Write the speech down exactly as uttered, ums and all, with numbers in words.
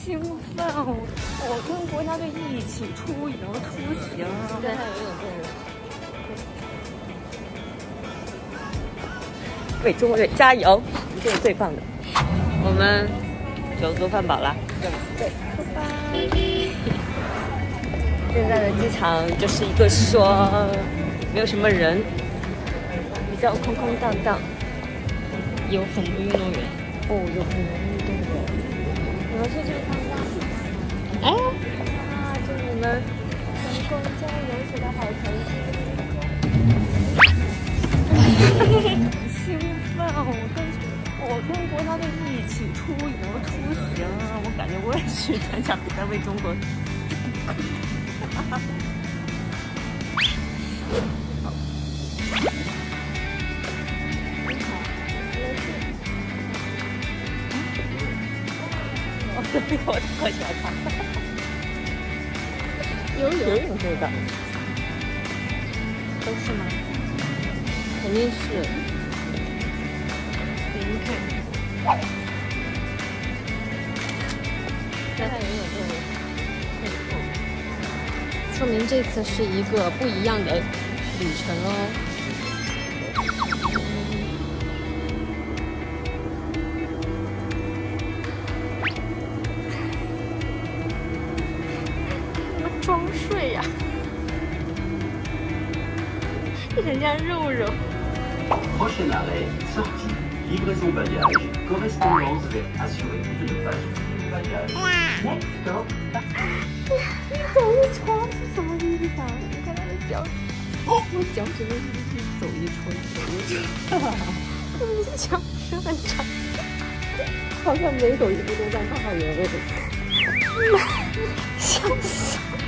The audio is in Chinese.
兴奋！我我跟国家队一起出游出行， 对，他有一种这种。 为中国队加油！这是最棒的。我们酒足饭饱了，对，拜拜。现在的机场就是一个说没有什么人，比较空空荡荡，有很多运动员。哦，有很多运动员。我们是去参加。哎，啊，祝你们成功加油，取得好成绩！兴奋！我跟我跟国家队一起出游出行，我感觉我也去参加比赛，为中国。我这个我特喜欢看。游泳，游泳这个都是吗？肯定是。给您看， 在他游泳这里会痛，说明这次是一个不一样的旅程哦。 装睡呀、啊，你很像肉肉。 Prochain arrêt, sortie. Livraison bagage. Correspondance vers assurer de ne pas oublier bagage. Next stop. 你走一圈是什么意思啊？你看他的脚，哦，我脚趾头是走一圈，走一圈。你脚是很长，好像每走一步都在骂人。笑死！